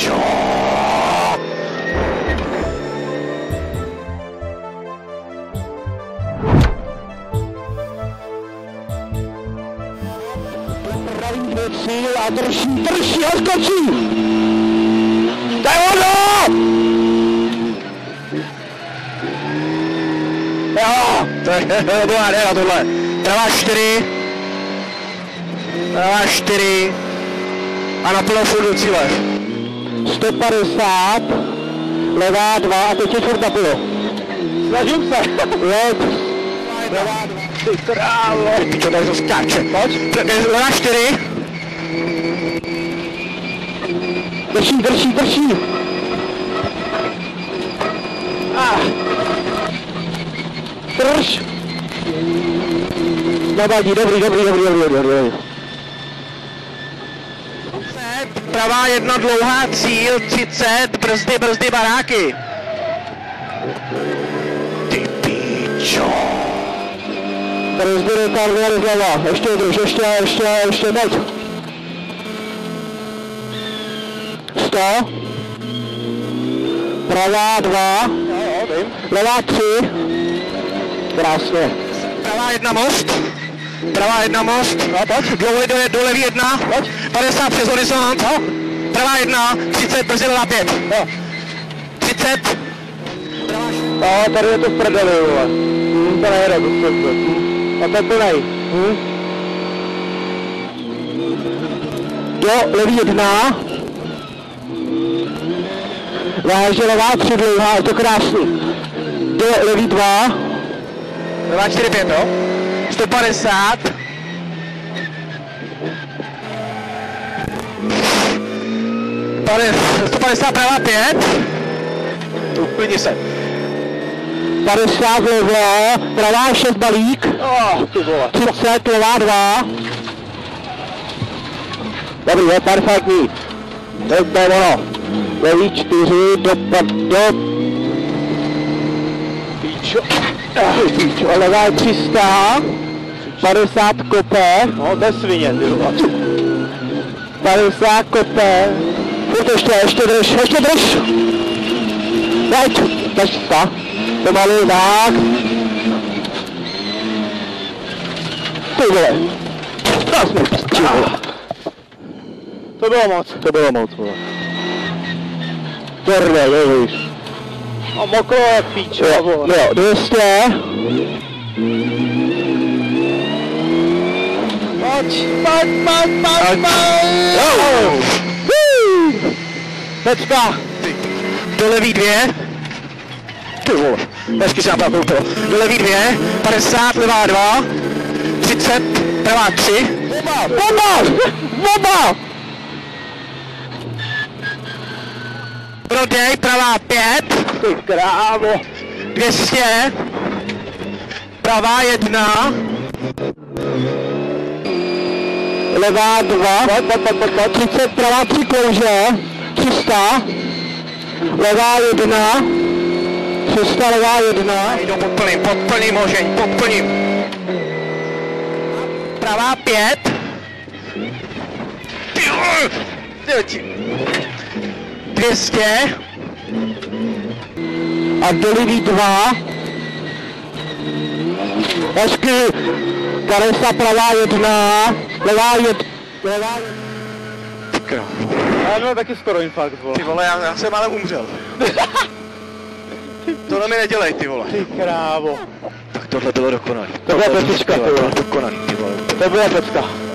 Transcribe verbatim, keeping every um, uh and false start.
píčo. Pravým věcí a drží, drží a skočí! Daj ono! Jo, to je dobrá hra tohle. Pravá čtyři. Pravá čtyři. A naplno furt do cíle. sto padesát. Levá dva a teď je furt naplno. Snažím se. Let. Levá dva. Ty králo. Ty pičo, tady to skáče. Pojď. Levá čtyři. Drží, drží, drží. Ah. Drž. Nevadí, dobrý, dobrý, dobrý, dobrý, dobrý, dobrý. Pravá jedna, dlouhá cíl, třicet, brzdy, brzdy, baráky. Ty píčo. Brzdy, retardéry zleva, ještě drž, ještě, ještě, ještě, pojď. sto. Pravá dva. Levá tři. Krásně. Pravá jedna most. Pravá jedna most. No, pojď. Dlouhý dole, do levý jedna. Pojď. padesát přes horizont. No. Pravá jedna. třicet, brzy levá pět. No. třicet. Pravá šest. No, tady je to v prdeli, vole. Hm, to nejde, to zkuste. A to je plnej. Hm. Do levý jedna. Váže levá tři dlouhá, je to krásný. Do levý dva. Levá čtyři pět, jo? sto padesát. sto padesát pravá pět. Uklidni se. padesát levo, pravá šest balík. Oh, ty vole. třicet, levá dva. Dobrý, je perfektní. To je ono. Levý čtyři, dopad, do... Píčo. Píčo, levá tři sta. padesát kope. No, to je svině, ty vole. padesát kope. Furt ještě, ještě drž, ještě drž. Pojď, drž sta. Pomalu, tak. Ty vole. To jsme píčo. To bylo moc. To bylo moc, vole. Torve, nevíš. A mokro jak píčo, vole. Jo, dvě stě. Pojď, pojď, pojď, pojď, pojď. Pecka. Do levý dvě. Ty vole, hezky se napravil to. Do levý dvě, padesát, levá dva, třicet, pravá tři. Bomba, bomba, bomba. Prodej, pravá pět. Ty krávo. dvě stě. Pravá jedna. Levá dva. třicet, pravá tři klouže. tři sta. Levá jedna. tři sta, levá jedna. Jdou pod plným, pod plným hožeň, pod plným. Pravá pět. dvě stě. A do levý dva. Hezky. padesát pravá jedna. Levá jedna. Levá jedna. Já měl taky skoro infarkt, vole. Ty vole, já, já jsem ale umřel. Tohle mi nedělej, ty vole. Ty krávo. Tak tohle bylo dokonalý. To byla pecička, ty vole. Dokonalý, ty vole. To byla pecka.